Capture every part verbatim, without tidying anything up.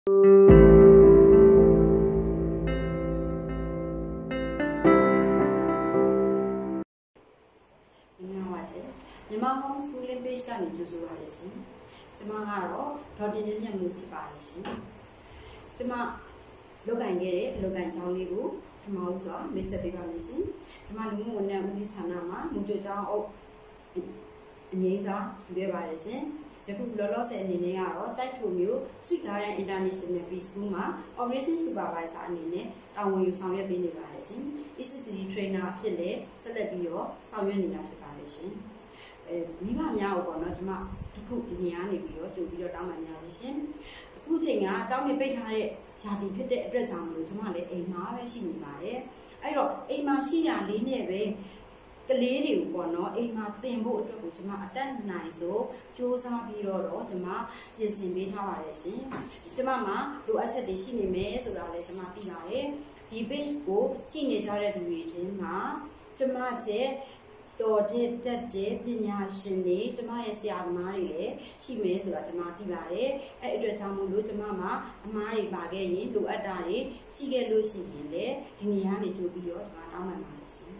Yama homeschooling page ka ni juzu ba le shin. Chama ga ro Dottin Nyam mu phit pa le shin. Chama lokan ge de lokan chaung li ko thama u swa me set pi ba le shin. Chama lu mu wan u si thana ma mu jo chaung auk anyai sa lue ba le shin. ယခုလောလောဆယ်အနေနဲ့ကတော့ကြိုက်ထုမျိုး Sweet Garden International Preschool မှာ Operation Supervisor အနေနဲ့တာဝန်ယူဆောင်ရွက်ပေးနေပါတယ်ရှင်။ E C C D Trainer အဖြစ်လည်းဆက်လက်ပြီးတော့ဆောင်ရွက်နေတာဖြစ်ပါတယ်ရှင်။အဲမိဘများကိုပေါ့နော်ကျွန်မတခုဒီနေရာနေပြီးတော့ကြိုပြီးတော့တောင်းပန်ကြပါရှင်။အခုချိန်ကအကြောင်းတွေပိတ်ထားတဲ့ယာတီဖြစ်တဲ့အတွက်ကြောင့်မလို့ကျွန်မလည်းအိမ်မှာပဲရှိနေပါတယ်။အဲ့တော့အိမ်မှာရှိရလေးနဲ့ပဲ ကလေးတွေကိုပေါ့နော်အိမ်မှာသင်ဖို့အတွက်ကိုကျွန်မအတက်နိုင်ဆိုစူးစမ်းပြီးတော့တော့ကျွန်မပြင်ဆင်ပေးထားပါတယ်ရှင်ကျွန်မမှာလိုအပ်ချက်တွေရှိနေမယ်ဆိုတာလည်းကျွန်မသိပါတယ်ဒီ page ကိုကြည့်နေကြတဲ့သူတွေချင်းမှာကျွန်မရဲ့တော်တဲ့တက်တဲ့ပညာရှင်တွေကျွန်မရဲ့ဆရာသမားတွေလည်းရှိမယ်ဆိုတာကျွန်မသိပါတယ်အဲ့အတွက်ကြောင့်မို့လို့ကျွန်မမှာအမားတွေပါခဲ့ရင်လိုအပ်တာတွေရှိခဲ့လို့ရှိရင်လည်းဒီနေရာနေကြိုပြီးတော့ကျွန်မတောင်းပန်ပါတယ်ရှင်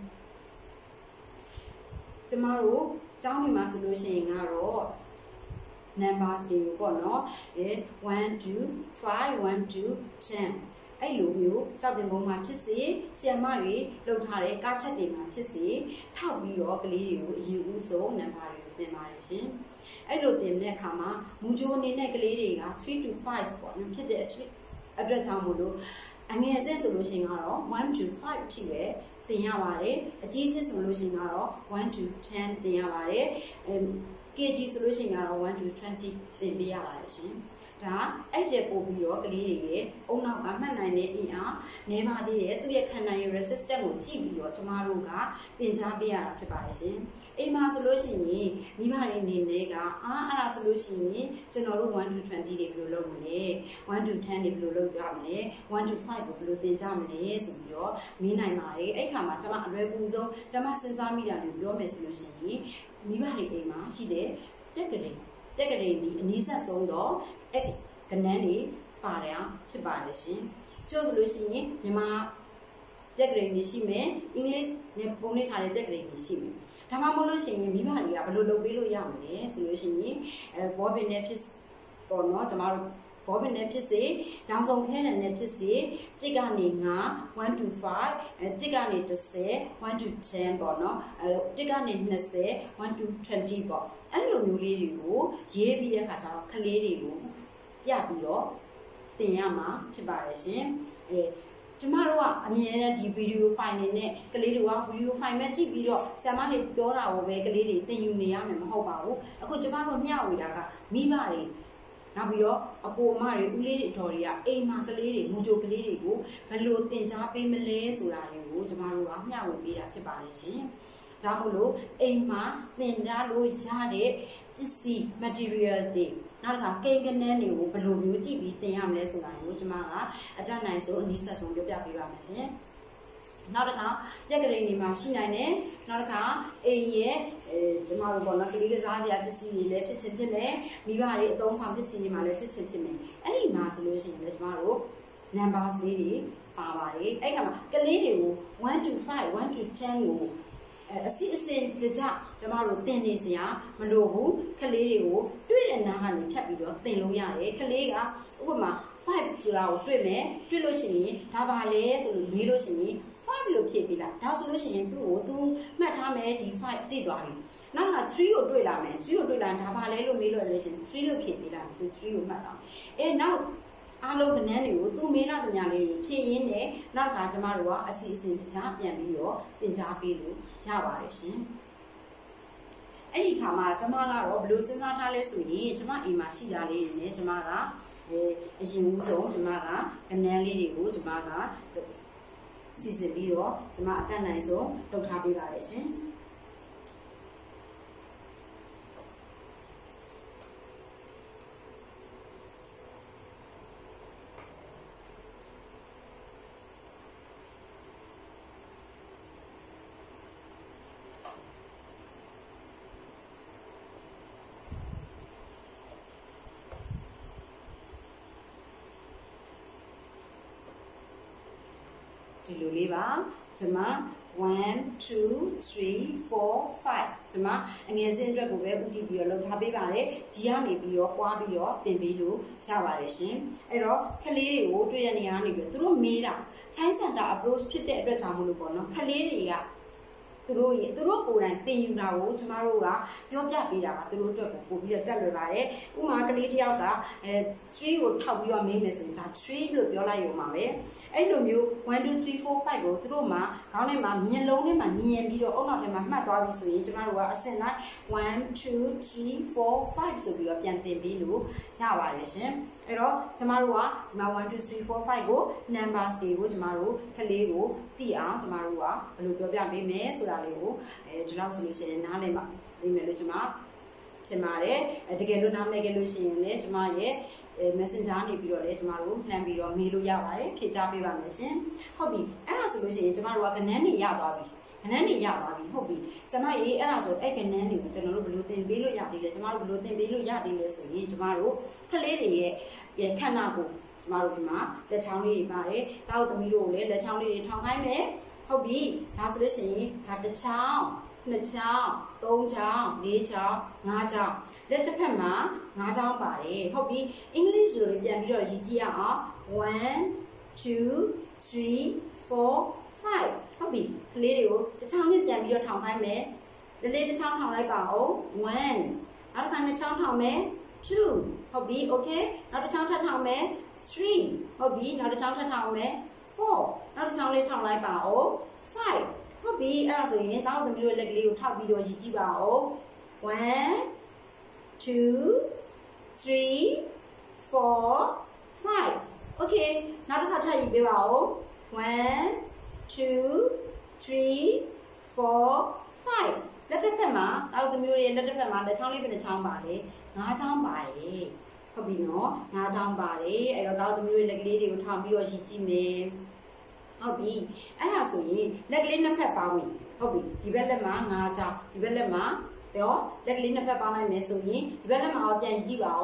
ကျမတို့ကျောင်းဒီမှာဆိုလို့ရှိရင်ကတော့ numbers တွေကိုပေါ့နော်one two five one two ten အဲ့လိုမျိုးကြောက်တင်ပုံမှာဖြစ်စေဆရာမတွေလုပ်ထားတဲ့ကားချက်တွေမှာဖြစ်စေထောက်ပြီးတော့ကလေးတွေကိုအယူဦးဆုံး number တွေကိုသင်ပါတယ်ရှင်အဲ့လိုသင်တဲ့အခါမှာမူကြိုအနေနဲ့ကလေးတွေက three to five ပေါ့နော်ဖြစ်တဲ့အတွက်ကြောင့်မို့လို့အငယ်အဆင့်ဆိုလို့ရှိရင်ကတော့ one to five ထိပဲ တင်ရပါတယ်အကြီးစစ်ဆိုလို့ရှိရင်ကတော့ one to ten တင်ရပါတယ် K G ဆိုလို့ရှိရင်ကတော့ one to twenty တင်ပေးရပါတယ်ရှင်ဒါအဲ့ဒီပို့ပြီးတော့ကလေးတွေရဲ့အုံနောက်ကမှတ်နိုင်တဲ့အင်အားနေပါသေးတယ်သူရဲ့ခံနိုင်ရ resistance ကိုကြည့်ပြီးတော့ကျမတို့ကသင်ကြားပေးရတာဖြစ်ပါတယ်ရှင်အိမ်မှာဆိုလို့ရှိရင်မိဘတွေအနေနဲ့ကအာအဲ့ဒါဆိုလို့ရှိရင်ကျွန်တော်တို့ one to twenty တွေဘယ်လိုလုပ်မလဲ one to ten တွေဘယ်လိုလုပ်ကြမလဲ one to five ကိုဘယ်လိုသင်ကြားမလဲဆိုပြီးတော့မေးနိုင်ပါတယ်အဲ့ခါမှာကျွန်မအလွယ်ကူဆုံးကျွန်မစဉ်းစားမိတာတွေပြောမယ်ဆိုလို့ရှိရင်မိဘတွေအိမ်မှာရှိတဲ့တက်ကလေးတက်ကလေးဒီအနည်းဆက်ဆုံးတော့အဲ့ကနန်းလေးပါတယ်ဖြစ်ပါတယ်ရှင်ကျို့ဆိုလို့ရှိရင်မြန်မာတက်ကလေးတွေရှိမယ်အင်္ဂလိပ်နဲ့ပုံနှိပ်ထားတဲ့တက်ကလေးတွေရှိမယ်ဒါမှမဟုတ်လို့ရှိရင်မိဘတွေကဘယ်လိုလုပ်ပေးလို့ရမလဲဆိုလို့ရှိရင်အဲဘောပင်နဲ့ဖြစ်ပေါ့နော်ကျမတို့ဘောပင်နဲ့ဖြစ်စေရောင်စုံခဲနဲ့ဖြစ်စေတစ်ကနေ9 one to five အဲတစ်ကနေ10 one to ten ပေါ့နော်အဲတစ်ကနေ20 one to twenty ပေါ့အဲ့လိုမျိုးလေးတွေကိုရေးပြီးတဲ့အခါကျတော့ကလေးတွေကိုပြပြီးတော့သင်ရမှာဖြစ်ပါတယ်ရှင်အဲကျမတို့ကအမြဲတမ်းဒီဗီဒီယိုဖိုင်တွေနဲ့ကလေးတွေကဗီဒီယိုဖိုင်ပဲကြည့်ပြီးတော့ဆရာမတွေပြောတာကိုပဲကလေးတွေသင်ယူနေရမယ်မဟုတ်ပါဘူးအခုကျမတို့မျှဝေတာကမိဘတွေနောက်ပြီးတော့အကိုအမတွေဦးလေးတွေအတော်တွေကအိမ်မှာကလေးတွေမူကြိုကလေးတွေကိုဘယ်လိုသင်ကြားပေးမလဲဆိုတာတွေကိုကျမတို့ကမျှဝေပေးတာဖြစ်ပါတယ်ရှင်ဒါမို့လို့အိမ်မှာသင်ကြားလို့ရတဲ့ပစ္စည်း materials တွေနောက်တစ်ခါကိန်းကနန်းတွေကိုဘယ်လိုမျိုးကြည့်ပြီးသင်ရမလဲဆိုတာကိုကျမကအတတ်နိုင်ဆုံးအနည်းဆက်ဆုံးပြောပြပေးပါမယ်ရှင်နောက်တစ်ခါပြက်ကလေးတွေမှာရှိနိုင်တယ်နောက်တစ်ခါအိမ်ရဲ့အဲကျမတို့ပေါ့နော်ကလေးကစားစရာပစ္စည်းတွေလည်းဖြစ်ချင်ဖြစ်မယ်မိဘတွေအသုံးဆောင်ပစ္စည်းတွေမှာလည်းဖြစ်ချင်ဖြစ်မယ်အဲ့ဒီမှာဆိုလို့ရှိရင်လည်းကျမတို့ numbers လေးတွေပါပါတယ်အဲ့ခါမှာကလေးတွေကို one to five one to ten ကိုအစစ်အစင်ကြကြကျမတို့သင်နေစရာမလိုဘူးကလေးတွေကိုတွေ့တဲ့နားကနေဖြတ်ပြီးတော့သင်လို့ရတယ်ကလေးကဥပမာ five ဆိုတာကိုတွေ့မယ်တွေ့လို့ရှိရင်ဒါပါလဲဆိုလို့မေးလို့ရှိရင် five လို့ဖြည့်ပေးလိုက်ဒါဆိုလို့ရှိရင်သူ့ကိုသူမှတ်ထားမယ်ဒီ five သိသွားပြီနောက်ကthree ကိုတွေ့လာမယ်threeကိုတွေ့လာရင်ဒါပါလဲလို့မေးလို့လည်းရှိရင်threeလို့ဖြည့်ပေးလိုက်သူthreeကိုမှတ်သွားအဲနောက်အားလုံးကဏ္ဍတွေကိုသူမေးလာတဲ့ညာလေးတွေဖြည့်ရင်းနဲ့နောက်တစ်ခါကျမတို့ကအစီအစဉ်တခြားပြန်ပြီးတော့သင်ကြားပေးလို့ရပါတယ်ရှင်အဲ့ဒီခါမှာကျမကတော့ဘယ်လိုစဉ်းစားထားလဲဆိုရင်ကျမအိမ်မှာရှိတာလေးတွေနဲ့ကျမကအဲအရင်ဦးဆုံးကျမကကဏ္ဍလေးတွေကိုကျမကစီစဉ်ပြီးတော့ကျမအတတ်နိုင်ဆုံးလုပ်ထားပေးပါတယ်ရှင်ဒီလိုလေးပါဒီမှာone two three four fiveဒီမှာအငယ်စဉ်အတွက်ကိုပဲဥတည်ပြီးတော့လုပ်ထားပေးပါတယ်ဒီကနေပြီးတော့ပွားပြီးတော့သင်ပေးလို့ရပါတယ်ရှင်အဲ့တော့ကလေးတွေကိုတွေ့တဲ့နေရာကနေပြီးသူတို့မေးတာ Child Center approach ဖြစ်တဲ့အတွက်ကြောင့်မလို့ပေါ့နော်ကလေးတွေကသူတို့ရေသူတို့ကိုယ်တိုင်သင်ယူတာကိုကျမတို့ကပြောပြပေးတာပါသူတို့အတွက်ကိုပို့ပြီးတော့တက်လွယ်ပါတယ်ဥမာကလေးတယောက်ကအဲthreeကိုထောက်ပြီးတော့မေးမယ်ဆိုရင်ဒါthreeလို့ပြောလိုက်ရုံပါပဲအဲ့လိုမျိုးone two three four fiveကိုသူတို့မှာခေါင်းထဲမှာမျက်လုံးထဲမှာမြင်ပြီးတော့အုံနောက်ထဲမှာမှတ်သွားပြီဆိုရင်ကျမတို့ကအဆင့်လိုက်one two three four fiveဆိုပြီးတော့ပြန်သင်ပေးလို့ရပါတယ်ရှင်အဲ့တော့ကျမတို့ကဒီမှာone two three four fiveကို numbers တွေကိုကျမတို့ကလေးကိုသိအောင်ကျမတို့ကဘယ်လိုပြောပြပေးမယ်ဆိုတာလေးကိုအဲဒီလောက်ဆိုလို့ရှိရင်နားလည်ပါလိမ့်မယ်လို့ကျမထင်ပါတယ်အဲတကယ်လို့နားမလည်ခဲ့လို့ရှိရင်လည်းကျမရဲ့ messenger နေပြီးတော့လည်းကျမတို့နှမ်းပြီးတော့မေးလို့ရပါတယ်ဖြေချပေးပါမယ်ရှင်ဟုတ်ပြီအဲ့ဒါဆိုလို့ရှိရင်ကျမတို့ကကဏ္ဍနေရသွားပြီကဏ္ဍနေရသွားပြီဟုတ်ပြီဆမကြီးအဲ့ဒါဆိုအဲ့ကဏ္ဍတွေကိုကျွန်တော်တို့ဘယ်လိုသင်ပေးလို့ရသေးလဲကျမတို့ဘယ်လိုသင်ပေးလို့ရသေးလဲဆိုရင်ကျမတို့ကလေးတွေရဲ့ခန္ဓာကိုယ်ကျမတို့ဒီမှာလက်ချောင်းလေးတွေပါတယ်တာတို့သမီးတို့ကိုလည်းလက်ချောင်းလေးတွေထောင်ခိုင်းမယ်ဟုတ်ပြီဒါဆိုလို့ရှိရင်ဒါတစ်ချောင်းနှစ်ချောင်းသုံးချောင်းလေးချောင်းငါးချောင်းလက်တစ်ဖက်မှာငါးချောင်းပါတယ်ဟုတ်ပြီအင်္ဂလိပ်လိုလေးပြန်ပြီးတော့ရေးကြည့်ရအောင်one two three four fiveဟုတ်ပြီကလေးတွေကိုတစ်ချောင်းနဲ့ပြန်ပြီးတော့ထောင်ခိုင်းမယ်လက်လေးတစ်ချောင်းထောင်လိုက်ပါဦးoneနောက်တစ်ခါနှစ်ချောင်းထောင်မယ်twoဟုတ်ပြီ okay နောက်တစ်ချောင်းထပ်ထောင်မယ်threeဟုတ်ပြီနောက်တစ်ချောင်းထပ်ထောင်မယ်fourနောက်တစ်ချောင်းလေးထောင်လိုက်ပါဦးfiveဟုတ်ပြီအဲ့ဒါဆိုရင်တောင်းသမီးတို့လက်ကလေးကိုထောက်ပြီးတော့ရည်ကြည့်ပါဦးone two three four five okay နောက်တစ်ခါထပ်ရည်ပေးပါဦးone two three four fiveလက်တစ်ဖက်မှာတောင်းသမီးတို့ရဲ့လက်တစ်ဖက်မှာလက်ချောင်းလေးเป็นချောင်းပါလေငါးချောင်းပါတယ်ဟုတ်ပြီနော်ငါးချောင်းပါတယ်အဲ့တော့တောင်းသမီးတို့ရဲ့လက်ကလေးတွေကိုထောင်ပြီးတော့ရည်ကြည့်မယ်ဟုတ်ပြီအဲ့ဒါဆိုရင်လက်ကလေးနှစ်ဖက်ပေါင်းပြီဟုတ်ပြီဒီဘက်လက်မှာငါးချောင်းဒီဘက်လက်မှာတော့လက်ကလေးနှစ်ဖက်ပေါင်းလိုက်မယ်ဆိုရင်ဒီဘက်လက်မှာအောင်ပြန်ကြည့်ပါဦး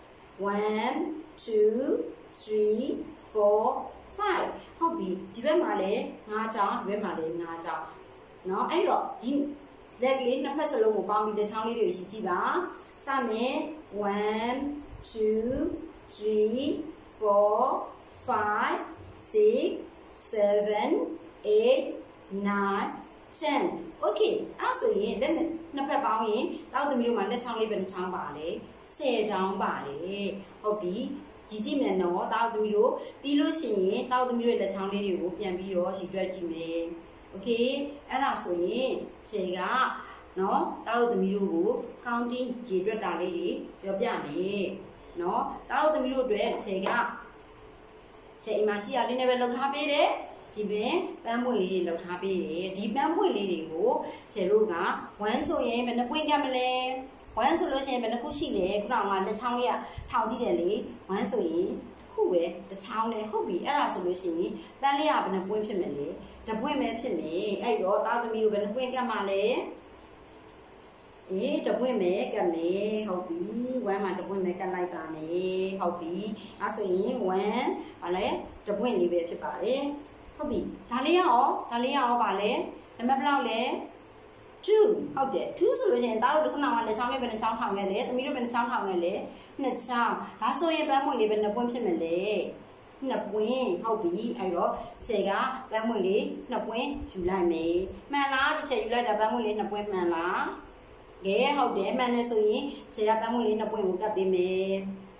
one two three four fiveဟုတ်ပြီဒီဘက်မှာလည်းငါးချောင်းဒီဘက်မှာလည်းငါးချောင်းเนาะအဲ့တော့ဒီလက်ကလေးနှစ်ဖက်စလုံးကိုပေါင်းပြီးတဲ့ချောင်းလေးတွေကိုကြည့်ပါစမယ်one two three four five six seven eight nine ten okay အဲ့ဆိုရင်လက်နှစ်ဖက်ပေါင်းရင်တောက်သမီးတို့မှာလက်ချောင်းလေးပဲတစ်ချောင်းပါလေtenချောင်းပါလေဟုတ်ပြီကြည့်ကြည့်မယ်နော်တောက်သမီးတို့ပြီးလို့ရှိရင်တောက်သမီးတို့လက်ချောင်းလေးတွေကိုပြန်ပြီးတော့ရည်တွက်ကြည့်မယ်โอเคအဲ့ဒါဆိုရင်ခြေကနော်တားတို့သမီးတို့ကို counting ရေတွက်တာလေးတွေပြောပြမယ်နော်တားတို့သမီးတို့အတွက်ခြေကခြေအိမ်မှာရှိရလေးနဲ့ပဲလှုပ်ထားပေးတယ်ဒီပင်ပန်းပွင့်လေးတွေလှုပ်ထားပေးတယ်ဒီပန်းပွင့်လေးတွေကိုခြေတို့ကoneဆိုရင်ဘယ်နှပွင့်ကမလဲoneဆိုလို့ရှိရင်ဘယ်နှခုရှိလဲခုနကလက်ချောင်းလေးကထောင်ကြည့်တယ်လေoneဆိုရင်တစ်ခုပဲတစ်ချောင်းနဲ့ဟုတ်ပြီအဲ့ဒါဆိုလို့ရှိရင်ပန်းလေးကဘယ်နှပွင့်ဖြစ်မလဲတပွင့်ပဲဖြစ်မယ်အဲ့တော့သားသမီးတို့ဘယ်နှပွင့်ကမှလဲအေးတပွင့်ပဲကမယ်ဟုတ်ပြီoneမှာတပွင့်ပဲကလိုက်တာနဲ့ဟုတ်ပြီအဲ့ဆိုရင်oneဗာလဲတပွင့်လေးပဲဖြစ်ပါတယ်ဟုတ်ပြီဒါလေးရောဒါလေးရောဗာလဲနံပါတ်ဘယ်လောက်လဲtwoဟုတ်တယ်twoဆိုလို့ရှိရင်သားတို့ခုနကလက်ချောင်းလေးဘယ်နှချောင်းထောင်ခဲ့လဲသမီးတို့ဘယ်နှချောင်းထောင်ခဲ့လဲနှစ်ချောင်းဒါဆိုရင်ပန်းပွင့်လေးဘယ်နှပွင့်ဖြစ်မလဲနှစ်ပွင့်ဟုတ်ပြီအဲ့တော့ခြေကပန်းပွင့်လေးနှစ်ပွင့်ယူလိုက်မယ်မှန်လားဒီခြေယူလိုက်တာပန်းပွင့်လေးနှစ်ပွင့်မှန်လားကဲဟုတ်တယ်မှန်တယ်ဆိုရင်ခြေကပန်းပွင့်လေးနှစ်ပွင့်ကိုကပ်ပေးမယ်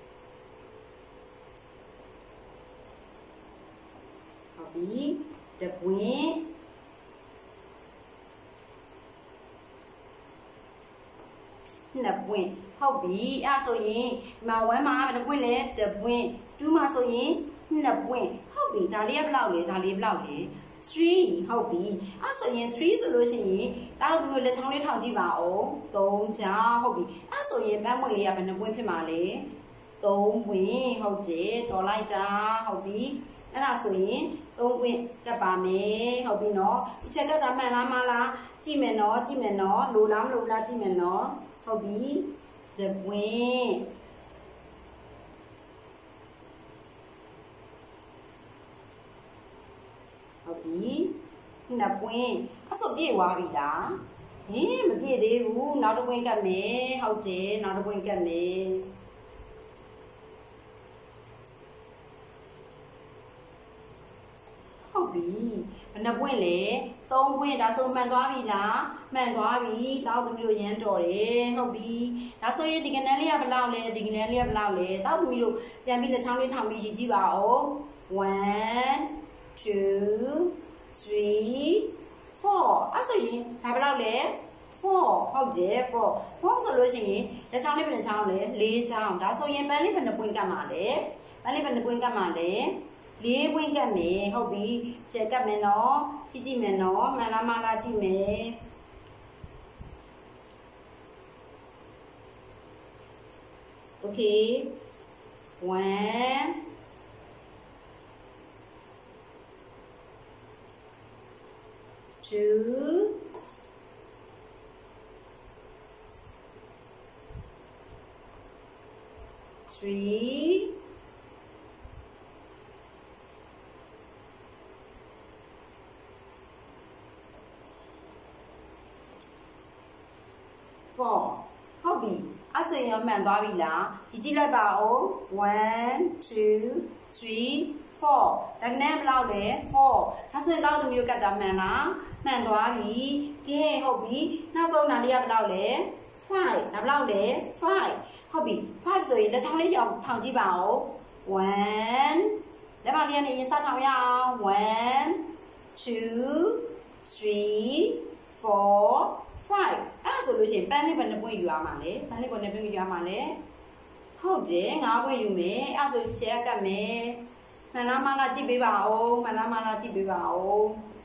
ဟုတ်ပြီတစ်ပွင့်နှစ်ပွင့်ဟုတ်ပြီအဲ့ဆိုရင်ဒီမှာoneမှာတစ်ပွင့်လဲတစ်ပွင့်twoမှာဆိုရင်နှစ်ပွင့်ဟုတ်ပြီဒါလေးကဘယ်လောက်လဲဒါလေးဘယ်လောက်လဲthreeဟုတ်ပြီအဲ့ဆိုရင်threeဆိုလို့ရှိရင်တားတို့လက်ချောင်းလေးထောင်ကြည့်ပါဦးသုံးချောင်းဟုတ်ပြီအဲ့ဆိုရင်ပန်းပွင့်လေးကဘယ်နှပွင့်ဖြစ်မှာလဲသုံးပွင့်ဟုတ်တယ်တော်လိုက်တာဟုတ်ပြီအဲ့ဒါဆိုရင်သုံးပွင့်ကပ်ပါမယ်ဟုတ်ပြီနော်ဒီချက်ကပ်တာမှန်လားမလားကြည့်မယ်နော်ကြည့်မယ်နော်လိုလားမလိုလားကြည့်မယ်နော်ဟုတ်ပြီတစ်ပွင့်ဟုတ်ပြီနှစ်ပွင့်အဲ့ဆိုပြေသွားပြီလားဟင်မပြေသေးဘူးနောက်တစ်ပွင့်ကတ်မယ်ဟုတ်တယ်နောက်တစ်ပွင့်ကတ်မယ်ဟုတ်ပြီဘယ်နှပွင့်လဲသုံးပွင့်ဒါဆိုမှန်သွားပြီလားမှန်သွားပြီတောက်သမီးတို့ရမ်းတော်တယ်ဟုတ်ပြီဒါဆိုရင်ဒီကနန်းလေးကဘယ်လောက်လဲဒီကနန်းလေးကဘယ်လောက်လဲတောက်သမီးတို့ပြန်ပြီးလက်ချောင်းလေးထောင်ပြီးရေးကြည့်ပါဦးone two three fourအဲ့ဆိုရင်ဒါဘယ်လောက်လဲfourဟုတ်တယ်four fourဆိုလို့ရှိရင်လက်ချောင်းလေးဘယ်နှချောင်းလဲလေးချောင်းဒါဆိုရင်ပန်းလေးဘယ်နှပွင့်ကတ်မှာလဲပန်းလေးဘယ်နှပွင့်ကတ်မှာလဲလေးပွင့်ကတ်မယ်ဟုတ်ပြီကျက်ကတ်မယ်နော်ကြည့်ကြည့်မယ်နော်မှန်လားမှားလားကြည့်မယ်โอเคone two three fourဟုတ်ပြီအဲ့ဆိုရင်မှန်သွားပြီလားကြည့်ကြည့်လိုက်ပါဦးone two three fourဒါကနေ့ဘယ်လောက်လဲfourဒါဆိုရင်တောက်သမီးတို့ကတ်တာမှန်လားမှန်သွားပြီကဲဟုတ်ပြီနောက်ဆုံးနာလေးကဘယ်လောက်လဲfiveဒါဘယ်လောက်လဲfiveဟုတ်ပြီfiveဆိုရင်လက်ချောင်းလေးရောင်ထောင်ကြည့်ပါဦးoneလက်ပါလေးကနေရင်စထောင်ရအောင်one two three four fiveအဲ့ဒါဆိုလို့ရှိရင်ပန်းလေးဘယ်နှပွင့်ယူရမှာလဲပန်းလေးဘယ်နှပွင့်ယူရမှာလဲဟုတ်တယ်ငါးပွင့်ယူမယ်အဲ့ဒါဆိုရှယ်ကတ်မယ်မှန်လားမှန်လားကြည့်ပေးပါဦးမှန်လားမှန်လားကြည့်ပေးပါဦး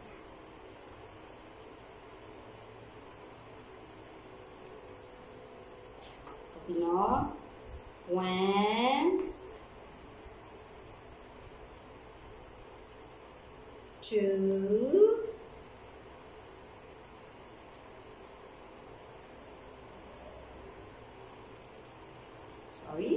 ဒီနော် one two sorry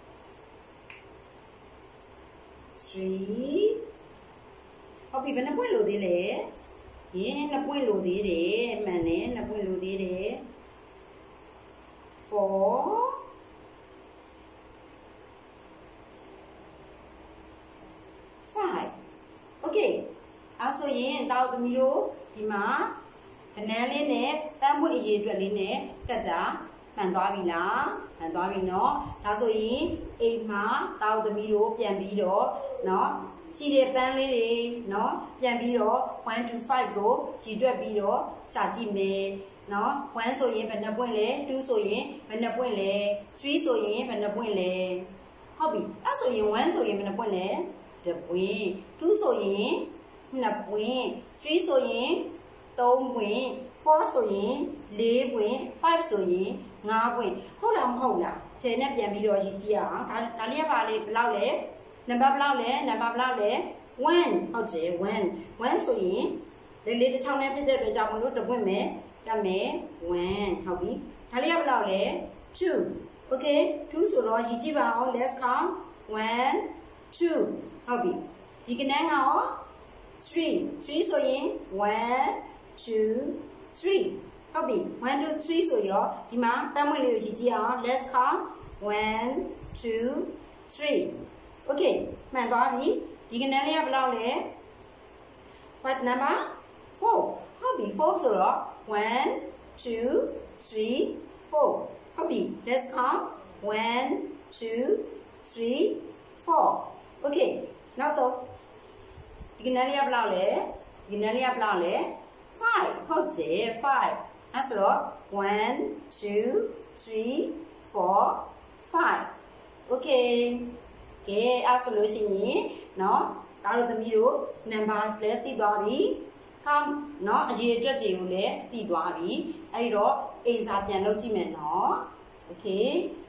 three ဟုတ်ပြီဘယ်နှပွင့်လို့သေးလဲဟင်နှစ်ပွင့်လို့သေးတယ်မှန်တယ်နှစ်ပွင့်လို့သေးတယ် four five okay အဲ့ဆိုရင်တောက်သမီးတို့ဒီမှာကနန်းလေးနဲ့ပန်းပွင့်အရေးအတွက်လေးနဲ့ကတ်တာမှန်သွားပြီလားမှန်သွားပြီเนาะဒါဆိုရင်အိမ်မှာတောက်သမီးတို့ပြန်ပြီးတော့เนาะရှိတဲ့ပန်းလေးတွေเนาะပြန်ပြီးတော့one to fiveကိုရည်တွက်ပြီးတော့ရှာကြည့်မယ်เนาะoneဆိုရင်ဘယ်နှပွင့်လဲtwoဆိုရင်ဘယ်နှပွင့်လဲthreeဆိုရင်ဘယ်နှပွင့်လဲဟုတ်ပြီအဲ့ဆိုရင်oneဆိုရင်ဘယ်နှပွင့်လဲတစ်ပွင့်twoဆိုရင်နှစ်ပွင့်threeဆိုရင်သုံးပွင့်fourဆိုရင်လေးပွင့်fiveဆိုရင်ငါးပွင့်ဟုတ်လားမဟုတ်လားကျယ်နဲ့ပြန်ပြီးတော့ရေးကြည့်အောင်ဒါဒါလေးကပါလေဘယ်လောက်လဲနံပါတ်ဘယ်လောက်လဲနံပါတ်ဘယ်လောက်လဲoneဟုတ်တယ်one oneဆိုရင်လေးလေးတစ်ချောင်းနဲ့ဖြစ်တဲ့အတွက်ကြောင့်မလို့တစ်ပွင့်မယ်ကတ်မယ်oneဟုတ်ပြီဒါလေးကဘယ်လောက်လဲtwo okay twoဆိုတော့ရေးကြည့်ပါအောင် let's count one twoဟုတ်ပြီဒီကနန်းကရောthree threeဆိုရင်one two threeဟုတ်ပြီone two threeဆိုရောဒီမှာပန်းမွင့်လေးကိုရေးကြည့်အောင် let's count one two three okay မှန်သွားပြီဒီကနန်းလေးကဘယ်လောက်လဲ what number fourဟုတ်ပြီfourဆိုတော့one two three fourဟုတ်ပြီ let's count one two three four okay နောက်ဆုံးဒီကနန်းလေးကဘယ်လောက်လဲဒီကနန်းလေးကဘယ်လောက်လဲfiveဟုတ်တယ် fiveအဲ့ဆိုတော့one two three four five okay ကဲအဲ့ဆိုလို့ရှိရင်เนาะဒါတို့သမီးတို့ numbers လည်းသိသွားပြီ count เนาะအရေးအတွက်တွေကိုလည်းသိသွားပြီအဲ့တော့အိမ်စာပြန်လုပ်ကြည့်မယ်เนาะ okay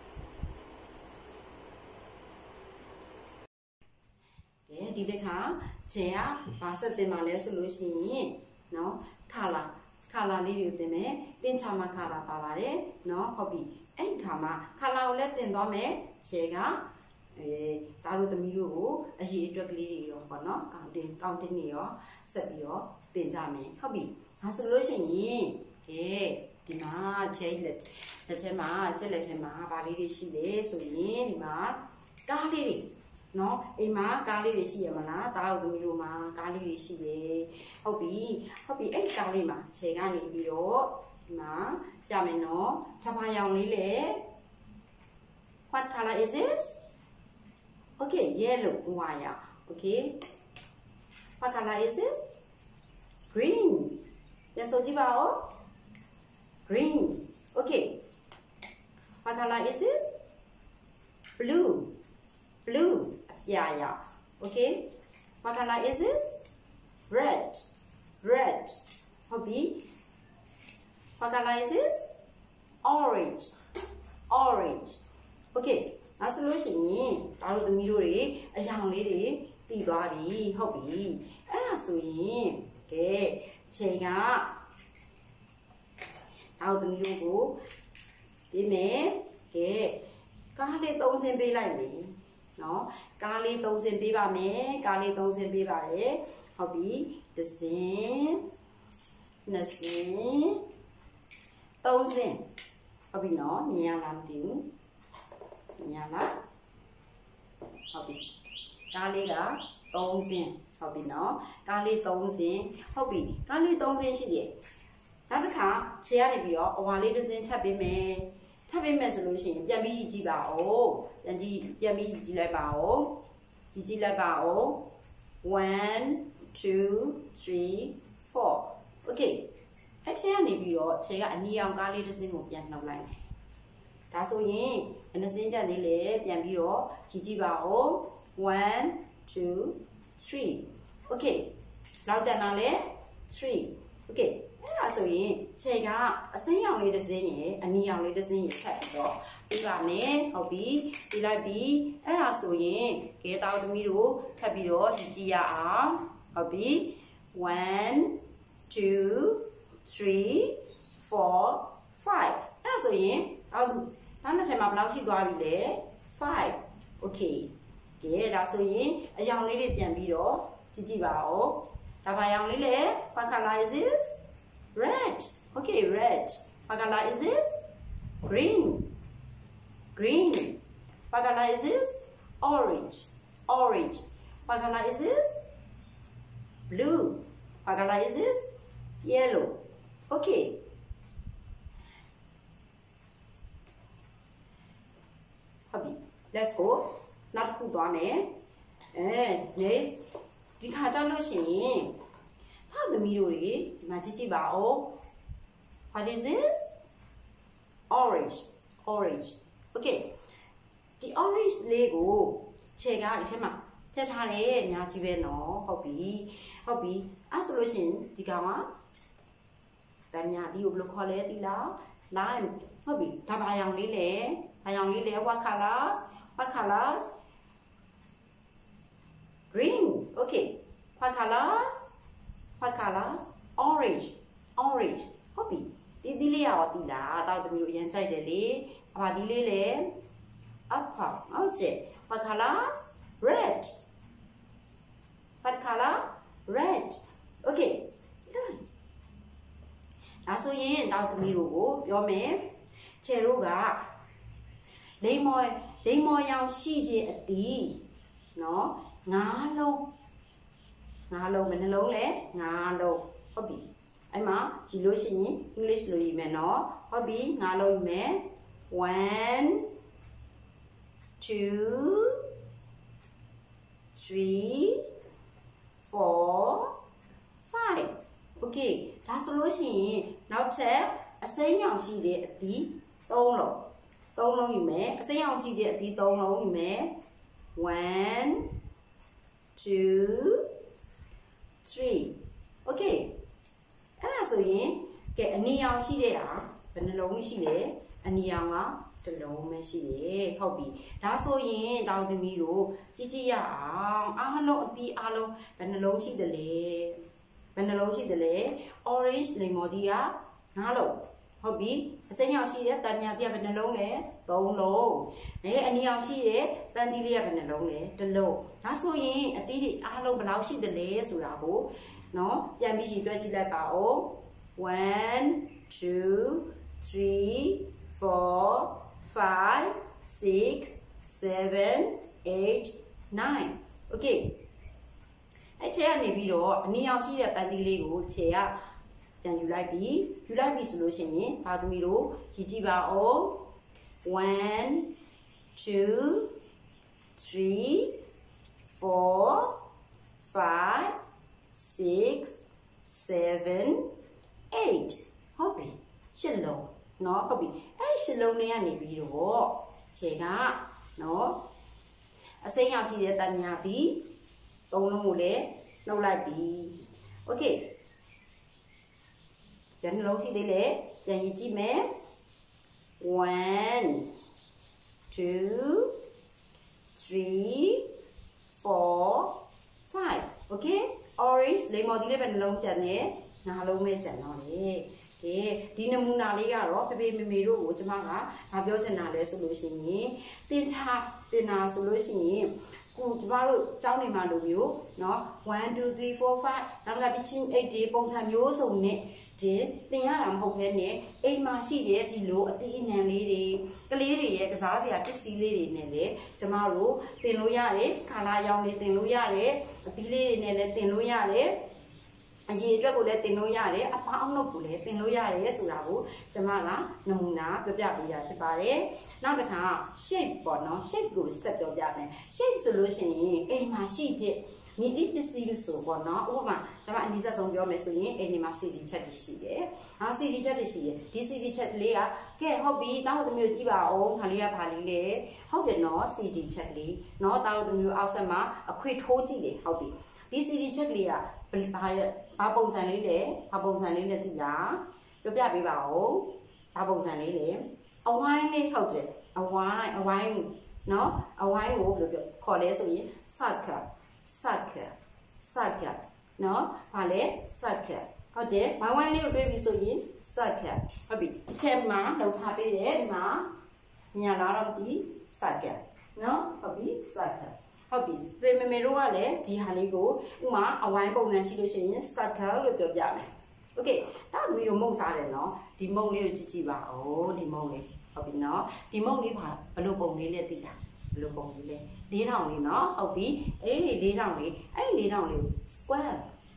ကဲဒီတစ်ခါဂျယ်ကဘာဆက်တင်ပါလဲဆိုလို့ရှိရင်เนาะခါလာခါလာလေးတွေတင်မယ်တင်ချာမှာခါလာပါပါတယ်เนาะဟုတ်ပြီအဲ့ဒီခါမှာခါလာကိုလည်းတင်သွားမယ်ဂျယ်က 에 따로သမီးတို့ကို အရေးအတွက်ကလေးတွေရောပေါ့နော် counting counting တွေရောဆက်ပြီးတော့သင်ကြမယ်ဟုတ်ပြီဒါဆိုလို့ရှိရင်ကဲဒီမှာချက်လက်လက်ထဲမှာချက်လက်ထဲမှာဗာလေးတွေရှိတယ်ဆိုရင်ဒီမှာကားလေးတွေနော်အိမ်မှာကားလေးတွေရှိရမလားတားတို့သမီးတို့မှာကားလေးတွေရှိတယ်ဟုတ်ပြီဟုတ်ပြီအဲ့ကားလေးမှာခြေကနေပြီးတော့ဒီမှာကြမယ်နော်ထပ်ပါရောင်လေးလေ What color is it Okay yellow wire okay What color is it Green Let's go to Green Okay What color is it Blue Blue Yeah, yeah. Okay. What color is this? Red. Red. Hobby. What color is this? Orange. Orange. Okay. ဒါဆိုလို့ရှိရင်ဒါတို့သမီးတို့တွေအရောင်လေးတွေပြီးသွားပြီဟုတ်ပြီအဲ့ဒါဆိုရင်ကဲချိန်ကဒါတို့သမီးတို့ကိုပြီးမယ်ကဲကားလေးသုံးစင်းပေးလိုက်မယ်နော်ကားလေးသုံးစင်းပေးပါမယ်ကားလေးသုံးစင်းပေးပါတယ်ဟုတ်ပြီတစ်စင်းနှစ်စင်းသုံးစင်းဟုတ်ပြီနော်မြင်ရလားမသိဘူးမြင်ရလားဟုတ်ပြီကားလေးကသုံးစင်းဟုတ်ပြီနော်ကားလေးသုံးစင်းဟုတ်ပြီကားလေးသုံးစင်းရှိတယ်နောက်တစ်ခါခြေရနေပြီးတော့အဝါလေးတစ်စင်းထပ်ပေးမယ်ထပ်ပေးမယ်ဆိုလို့ရှိရင်ပြန်ပြီးကြည့်ပါဦးပြန်ကြည့်ပြန်ပြီးကြည့်လိုက်ပါဦးကြည့်ကြည့်လိုက်ပါဦး one two three four okay အချေကနေပြီးတော့ခြေကအနီရောင်ကားလေးတစ်စင်းကိုပြန်နှုတ်လိုက်မယ်ဒါဆိုရင်ဘယ်နှစင်းကြသေးလဲပြန်ပြီးတော့ကြည့်ကြည့်ပါဦး one two three okay နောက်ကြတာလဲ three okay အဲ့ဒါဆိုရင်ခြေကအစင်းရောင်လေးတစ်စင်းရယ်အနီရောင်လေးတစ်စင်းရယ်ထပ်ပြီးတော့ပြီးပါမယ်ဟုတ်ပြီပြီးလိုက်ပြီအဲ့ဒါဆိုရင်ကဲတောက်သမီးတို့ထပ်ပြီးတော့ကြည့်ကြည့်ရအောင်ဟုတ်ပြီ one two three four five အဲ့ဒါဆိုရင်အောက်နောက်တစ်ထပ်မှာဘယ်လောက်ရှိသွားပြီလဲ five okay ကဲဒါဆိုရင်အရောင်လေးတွေပြန်ပြီးတော့ကြည့်ကြည့်ပါဦးဒါပါရောင်လေးလေ what color is it red okay red what color is it green green what color is this orange orange what color is this blue what color is this yellow okay hobby let's go နောက်တစ်ခုသွားမယ်အဲ next ဒီခါကျလို့ရှိရင်ဖတ်သမီးတို့တွေဒီမှာကြည့်ကြည့်ပါဦး what is this orange orange okay ဒီ orange လေးကိုခြေကဒီထဲမှာထည့်ထားတယ်အများကြီးပဲနော်ဟုတ်ပြီဟုတ်ပြီအဲ့ဆိုလို့ရှိရင်ဒီကောင်ကတမ်းညာဒီကိုဘယ်လိုခေါ်လဲဒီလား lime ဟုတ်ပြီဒါပါရောင်လေးလေဘာရောင်လေးလဲ what colors what colors green okay what colors what colors orange orange ဟုတ်ပြီဒီဒီလေးရောဒီလားတောက်သမီးတို့အရင်ကြိုက်တယ်လေအပါဒီလေးလေ apple ဟုတ်ချေ what colors red what color red okay ဒါဆိုရင်တောက်သမီးတို့ကိုပြောမယ်ခြေတို့ကလိမ္မော်လိမ္မော်ရောင်ရှိခြင်းအတီးနော်ငါးလုံးငါးလုံးဘယ်နှလုံးလဲငါးလုံးဟုတ်ပြီအဲ့မှာကြည့်လို့ရှိရင် English လို့ရေးမယ်နော်ဟုတ်ပြီငါးလုံးရေးမယ် one two three four five okay ဒါဆိုလို့ရှိရင်နောက်ထပ်အစိမ်းရောင်ရှိတဲ့အတီးသုံးလုံးသုံးလုံးယူမယ်အစိမ်းရောင်ရှိတဲ့အတီးသုံးလုံးယူမယ် one two three okay အဲ့ဒါဆိုရင်ကဲအနီရောင်ရှိတဲ့ဟာဘယ်နှလုံးရှိလဲအနီရောင်ကတစ်လုံးပဲရှိတယ်ဟုတ်ပြီဒါဆိုရင်တောင်သမီးတို့ကြည့်ကြည့်ရအောင်အားလုံးအတီးအားလုံးဘယ်နှလုံးရှိတယ်လဲဘယ်နှလုံးရှိတယ်လဲ orange လိမ္မော်တီးကငါးလုံးဟဟုတ်ပြီအစိမ်းရောင်ရှိတဲ့တန်မြာတိကဘယ်နှလုံးလဲသုံးလုံးအဲအနီရောင်ရှိတဲ့တန်တီးလေးကဘယ်နှလုံးလဲတစ်လုံးဒါဆိုရင်အတီးတွေအားလုံးဘယ်လောက်ရှိသလဲဆိုတာကိုနော်ပြန်ပြီးကြည့်တွက်ကြည့်လိုက်ပါဦး one two three four five six seven eight nine okay အဲ့ချေကနေပြီးတော့အနီရောင်ရှိတဲ့ပန်းတီးလေးကိုခြေကပြန်ယူလိုက်ပြီယူလိုက်ပြီဆိုလို့ရှိရင်ဒါသမီးတို့ကြည့်ကြည့်ပါဦး one two three four five six seven eight ဟုတ်ပြီရှစ်လုံးเนาะဟုတ်ပြီအဲ့ရှစ်လုံးလေးကနေပြီးတော့ခြေကเนาะအစိမ်းရောင်ရှိတဲ့တန်မြာသည်သုံးလုံးကိုလည်းနှုတ်လိုက်ပြီโอเคပြန်နှလုံးရှိသေးလေပြန်ရေးကြည့်မယ် one two three four five okay orange လေမော်ဒီလေးပဲနှလုံးကျန်တယ်နားလုံးပဲကျန်တော့လေကဲဒီနမူနာလေးကတော့ဖေဖေမေမေတို့ကိုကျမကဘာပြောချင်တာလဲဆိုလို့ရှိရင်တင်ချတင်တာဆိုလို့ရှိရင်ကိုကျမတို့ကျောင်းနေမှာလိုမျိုးเนาะone two three four five နောက်က teaching aid ဒီပုံစံမျိုးစုံနဲ့ဒီသင်ရတာမဟုတ်ဘဲနဲ့အိမ်မှာရှိတဲ့ဒီလိုအသီးအနှံလေးတွေကလေးတွေရဲ့ကစားစရာပစ္စည်းလေးတွေနဲ့လည်းကျမတို့သင်လို့ရတယ်ခါလာရောင်လေးသင်လို့ရတယ်အသီးလေးတွေနဲ့လည်းသင်လို့ရတယ်အရေးအတွက်ကိုလည်းသင်လို့ရတယ်အပေါင်းအုပ်ကိုလည်းသင်လို့ရတယ်ဆိုတာကိုကျမကနမူနာပြပြပေးတာဖြစ်ပါတယ်နောက်တစ်ခါ shape ပေါ့နော် shape ကိုဆက်ပြောပြမယ် shape ဆိုလို့ရှိရင်အိမ်မှာရှိတဲ့မြည်တိပစ္စည်းလို့ဆိုပေါ့နော်ဥပမာကျွန်မအနည်းဆုံးပြောမယ်ဆိုရင်အိမ်ဒီမှာ စီ ဒီ ချက်တွေရှိတယ်။ဟာ စီ ဒီ ချက်တွေရှိတယ်။ဒီ စီ ဒီ ချက်လေးကကဲဟုတ်ပြီတောက်တမျိုးကြည့်ပါအောင်။ခါလေးကဘာလေးလဲ။ဟုတ်တယ်နော် စီ ဒီ ချက်လေး။နော်တောက်တမျိုးအောက်ဆက်မှာအခွေထိုးကြည့်တယ်ဟုတ်ပြီ။ဒီ စီ ဒီ ချက်လေးကဘာဘာပုံစံလေးလဲ။ဘာပုံစံလေးလဲသိလား။ပြောပြပေးပါဦး။ဘာပုံစံလေးလဲ။အဝိုင်းလေးဟုတ်တယ်။အဝိုင်းအဝိုင်းနော်အဝိုင်းကိုဘယ်လိုပြောခေါ်လဲဆိုရင် circle circle circle နော်ဘာလဲ circle ဟုတ်တယ်ဝိုင်းဝိုင်းလေးကိုတွေးပြီးဆိုရင် circle ဟုတ်ပြီအချက်မှာလောက်ထားပေးတယ်ဒီမှာညာလာတော့ဒီ circle နော်ဟုတ်ပြီ circle ဟုတ်ပြီပေမေမေတို့ကလည်းဒီဟာလေးကိုဥမာအဝိုင်းပုံစံရှိလို့ရှိရင် circle လို့ပြောပြမယ်โอเคဒါသမီးတို့မုံစားတယ်နော်ဒီမုံလေးကိုကြည့်ကြည့်ပါဦးဒီမုံလေးဟုတ်ပြီနော်ဒီမုံလေးဘာဘလို့ပုံလေးလဲသိလားဘလို့ပုံလေးလဲလေးထောင်လေးနော်ဟုတ်ပြီအေးလေးထောင်လေးအဲ့လေးထောင်လေး square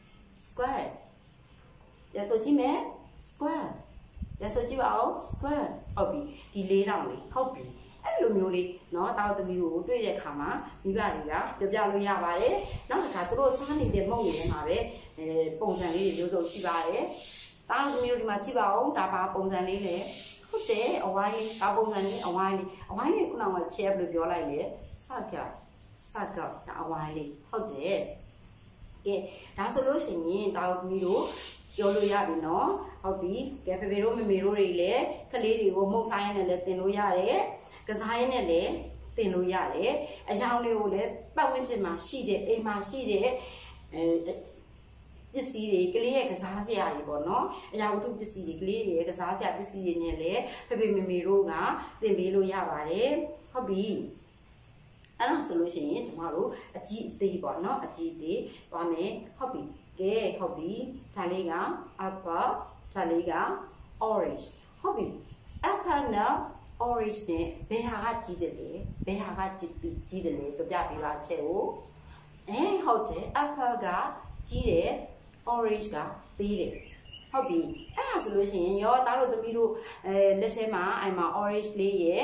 square ရဆိုကြည့်မယ် square ရဆိုကြည့်ပါဦး square ဟုတ်ပြီဒီလေးထောင်လေးဟုတ်ပြီအဲ့လိုမျိုးလေးနော်တောက်သမီးကိုတွေ့တဲ့အခါမှာမိဘတွေကပြောပြလို့ရပါတယ်နောက်တစ်ခါသူတို့စားနေတဲ့မုံတွေထဲမှာပဲအဲပုံစံလေးတွေမျိုးစုံရှိပါတယ်တောက်သမီးတို့ဒီမှာကြည့်ပါဦးဒါပါပုံစံလေးလေဟုတ်တယ်အဝိုင်းလေးဒါပုံစံလေးအဝိုင်းလေးအဝိုင်းလေးခုနက chair လို့ပြောလိုက်လေစကစကဒါအဝိုင်းလေးဟုတ်တယ်ကဲဒါဆိုလို့ရှိရင်တောက်သမီးတို့ပြောလို့ရပြီနော်ဟုတ်ပြီကဲဖေဖေတို့မေမေတို့တွေလည်းကလေးတွေကိုမှုတ်ဆိုင်နဲ့လည်းတင်လို့ရတယ်ကစားရင်းနဲ့လည်းတင်လို့ရတယ်အယောင်လေးကိုလည်းပတ်ဝန်းကျင်မှာရှိတဲ့အိမ်မှာရှိတဲ့အဲပစ္စည်းတွေကလေးရဲ့ကစားစရာတွေပေါ့နော်အရာဝတ္ထုပစ္စည်းတွေကလေးရဲ့ကစားစရာပစ္စည်းတွေနဲ့လည်းဖေဖေမေမေတို့ကတင်ပေးလို့ရပါတယ်ဟုတ်ပြီအဲ့ဒါဆိုလို့ရှိရင်ကျွန်တော်တို့အကြည့်အသေးပေါ့နော်အကြည့်အသေးသွားမယ်ဟုတ်ပြီကဲဟုတ်ပြီဒါလေးက apple ဒါလေးက orange ဟုတ်ပြီ apple နဲ့ orange နဲ့ဘယ်ဟာကကြီးတယ်လဲဘယ်ဟာကကြီးကြီးတယ်လဲပြပြပေးပါချက်ကိုအဲဟုတ်တယ် apple ကကြီးတယ် orange ကသေးတယ်ဟုတ်ပြီအဲ့ဒါဆိုလို့ရှိရင်ရောသားတို့သမီးတို့အဲလက်ထဲမှာအဲ့မှာ orange လေးရဲ့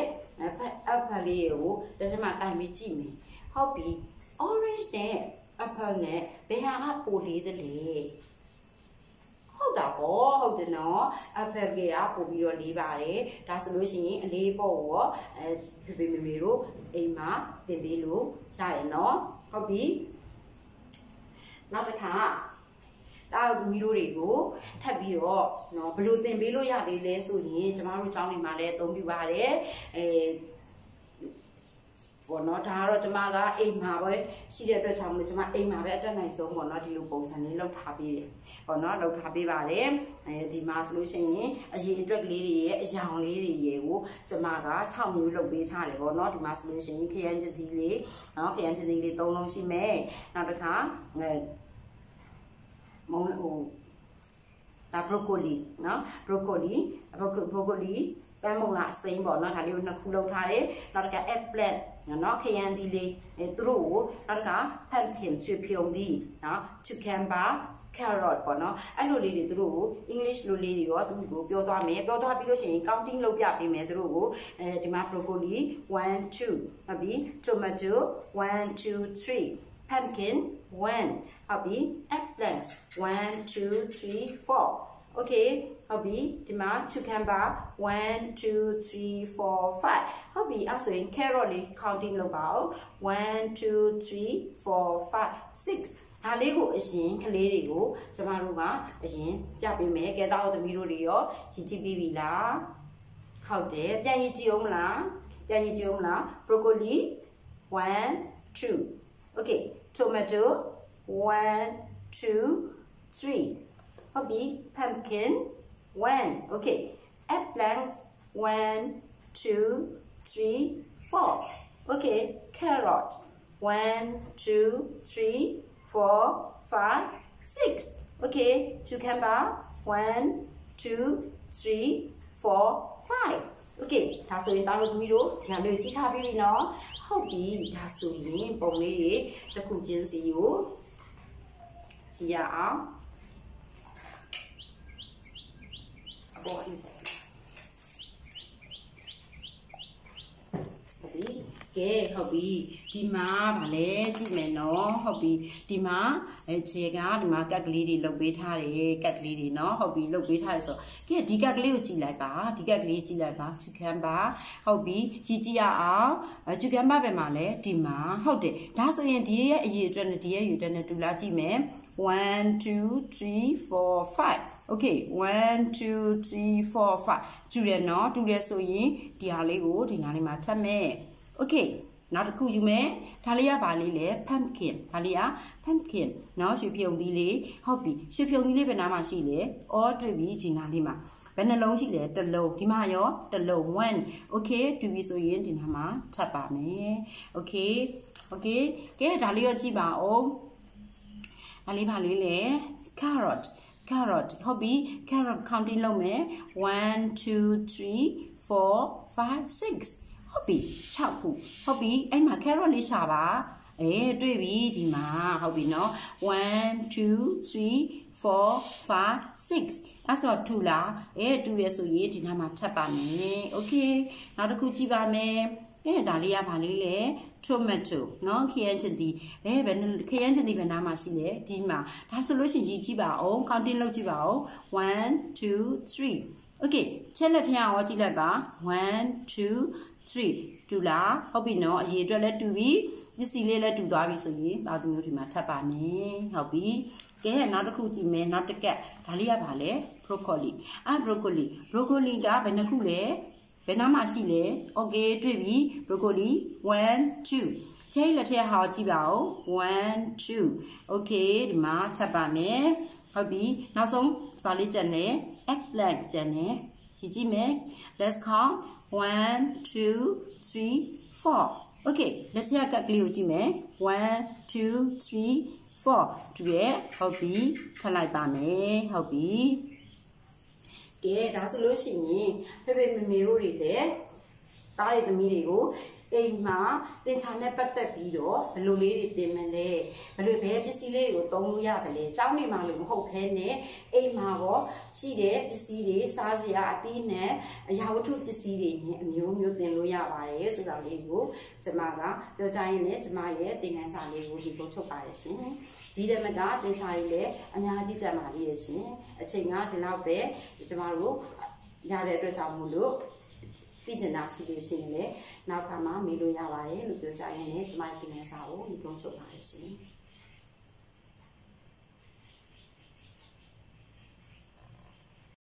apple လေးကိုလက်ထဲမှာကင်ပြီးကြည့်မယ်ဟုတ်ပြီ orange နဲ့ apple နဲ့ဘယ်ဟာကပိုလေးတယ်လဲဟုတ်တာပေါ့ဟုတ်တယ်နော် apple ကပို့ပြီးတော့လေးပါတယ်ဒါဆိုလို့ရှိရင်အလေးပေါ့ရောအဲဖေဖေမေမေတို့အိမ်မှာသင်ပေးလို့ရတယ်နော်ဟုတ်ပြီနောက်တစ်ခါတာမီတို့တွေကိုထပ်ပြီးတော့နော်ဘယ်လိုသင်ပေးလို့ရသေးလဲဆိုရင်ကျမတို့ကျောင်းတွေမှာလည်းအသုံးပြုပါတယ်အဲဟပေါ့နော်ဒါကတော့ကျွန်မကအိမ်မှာပဲရှိတဲ့အတွက်ကြောင့်မလို့ကျွန်မအိမ်မှာပဲအတက်နိုင်ဆုံးပေါ့နော်ဒီလိုပုံစံလေးလောက်ထားပေးတယ်ပေါ့နော်လောက်ထားပေးပါတယ်အဲဒီမှာဆိုလို့ရှိရင်အရေးအတွက်ကလေးတွေရဲ့အယောင်လေးတွေရဲ့ကိုကျွန်မက၆မျိုးလုပ်ပေးထားတယ်ပေါ့နော်ဒီမှာဆိုလို့ရှိရင်ခရမ်းချတီလေးနော်ခရမ်းချတီလေး၃လုံးရှိမယ်နောက်တစ်ခါမုံဟိုဒါ broccoli နော် broccoli broccoli ပန်းမုံလာအစိမ်းပေါ့နော်ဒါလေးကိုနှစ်ခုလောက်ထားတယ်နောက်တစ်ခါ eggplant နော်ခရမ်းသီးလေးသူတို့ကိုနောက်တစ်ခါ pumpkin ရွှေဖြုံသီးနော် cucumber carrot ပေါ့နော်အဲ့လိုလေးတွေသူတို့ကို English လိုလေးတွေရောသူတို့ကိုပြောသွားမယ်ပြောသွားပြီးလို့ရှိရင် counting လုပ်ပြပေးမယ်သူတို့ကိုအဲဒီမှာ broccoli one two ဟုတ်ပြီ tomato one two three pumpkin one ဟုတ်ပြီ eggplant one two three four okay ဟုတ်ပြီဒီမှာ cucumber one two three four five ဟုတ်ပြီအဲ့ဆိုရင် carrot လေး counting လုပ်ပါဦးone two three four five sixဒါလေးကိုအရင်ကလေးတွေကိုကျမတို့ကအရင်ပြပေးမယ်ကဲတော့သမီးတို့တွေရောကြည့်ကြည့်ပြီးပြီလားဟုတ်တယ်ပြန်ရည်ကြည့်အောင်မလားပြန်ရည်ကြည့်အောင်မလား broccoli one two okay tomato one two threeဟုတ်ပြီ pumpkin one okay eggplant one two three four okay carrot one two three four five six okay cucumber one two three four five okay ဒါဆိုရင်တားလို့သမီးတို့ဒီလိုကြည့်ထားပြီးပြီနော်ဟုတ်ပြီဒါဆိုရင်ပုံလေးတွေတစ်ခုချင်းစီကိုကြည့်ရအောင်ပေါ်ရည်ကဲဟုတ်ပြီဒီမှာဗာလဲကြည့်မယ်နော်ဟုတ်ပြီဒီမှာအဲခြေကဒီမှာကက်ကလေးတွေလုတ်ပေးထားတယ်ကက်ကလေးတွေနော်ဟုတ်ပြီလုတ်ပေးထားတယ်ဆိုကဲဒီကက်ကလေးကိုကြည့်လိုက်ပါဒီကက်ကလေးကြည့်လိုက်ပါ cucumber ဟုတ်ပြီကြည့်ကြည့်ရအောင် cucumber ပဲမှာလဲဒီမှာဟုတ်တယ်ဒါဆိုရင်ဒီရဲ့အရေးအတွက်နဲ့ဒီရဲ့အရေးအတွက်နဲ့တူလားကြည့်မယ်one two three four five okay one two three four five တူတယ်နော်တူတယ်ဆိုရင်ဒီဟာလေးကိုဒီနားလေးမှာထပ်မယ်okay နောက်တစ်ခုယူမယ်ဒါလေးကပါလေးလေ pumpkin ဒါလေးက pumpkin နော်ရွှေဖြုံသီးလေးဟုတ်ပြီရွှေဖြုံသီးလေးဘယ်နားမှာရှိလဲအော်တွေ့ပြီဒီနားလေးမှာဘယ်နှလုံးရှိလဲတစ်လုံးဒီမှာရောတစ်လုံး one okay တွေ့ပြီဆိုရင်ဒီနားမှာထပ်ပါမယ် okay okay ကဲဒါလေးရောကြည့်ပါဦးဒါလေးပါလေးလေ carrot carrot ဟုတ်ပြီ carrot counting လုပ်မယ်one two three four five sixဟုတ်ပြီ၆ခုဟုတ်ပြီအဲ့မှာ carrot လေးရှာပါအေးတွေ့ပြီဒီမှာဟုတ်ပြီနော်one two three four five sixအဲ့ဆိုtwoလားအေးtwoရဆိုရင်ဒီနားမှာထပ်ပါမယ်โอเคနောက်တစ်ခုကြည့်ပါမယ်အဲဒါလေးကဘာလေးလဲ tomato နော်ခရမ်းချတီအဲဘယ်ခရမ်းချတီဘယ်နားမှာရှိလဲဒီမှာဒါဆိုလို့ရှိရင်ကြည့်ပါအောင် counting လုပ်ကြည့်ပါအောင်one two three okay ချက်လက်ထရအောင်ကြည့်လိုက်ပါone two three တူလားဟုတ်ပြီနော်အရေးအတွက်လည်းတူပြီပစ္စည်းလေးလည်းတူသွားပြီဆိုရင်သားသမီးတို့ဒီမှာထပ်ပါမယ်ဟုတ်ပြီကဲနောက်တစ်ခုကြည့်မယ်နောက်တစ်ကက်ဒါလေးကဘာလဲ broccoli အာ broccoli broccoli ကဘယ်နှခုလဲဘယ်နားမှာရှိလဲ okay တွေ့ပြီ broccoli one two ချိတ်လက်ထက်ဟာကြည့်ပါဦးone two okay ဒီမှာထပ်ပါမယ်ဟုတ်ပြီနောက်ဆုံးဘာလေးကျန်လဲ eggplant ကျန်တယ်ကြည့်ကြည့်မယ် let's count one two three four okay လက်ထက်ကကလေးကိုကြည့်မယ်one two three four တူရဲ့ဟုတ်ပြီထပ်လိုက်ပါမယ်ဟုတ်ပြီကဲဒါဆိုလို့ရှိရင်ဖေဖေမေမေတို့တွေလည်းတားတဲ့သမီးတွေကိုအိမ်မှာသင်ချာနဲ့ပတ်သက်ပြီးတော့ဘယ်လိုလေးတွေသင်မလဲဘယ်လိုပဲပစ္စည်းလေးတွေကိုသုံးလို့ရတယ်လဲကျောင်းနေမှာလို့မဟုတ်ဘဲနဲ့အိမ်မှာရောရှိတဲ့ပစ္စည်းတွေစားစရာအသီးနဲ့အရာဝတ္ထုပစ္စည်းတွေနဲ့အမျိုးမျိုးသင်လို့ရပါတယ်ဆိုတာလေးကိုကျွန်မကပြောကြရင်လည်းကျွန်မရဲ့သင်ခန်းစာလေးကိုဒီလိုထုတ်ပါတယ်ရှင်ဒီတမကသင်ချာတွေလည်းအများကြီးတက်ပါသေးတယ်ရှင်အချိန်ကဒီလောက်ပဲကျွန်မတို့ရတဲ့အတွက်ကြောင့်မို့လို့သိချင်တာရှိလို့ရှိရင်လည်းနောက်ခါမှမေးလို့ရပါတယ်လို့ပြောကြရင်လည်းကျွန်မရဲ့သင်ခန်းစာကိုဒီလိုထုတ်ပါတယ်ရှင်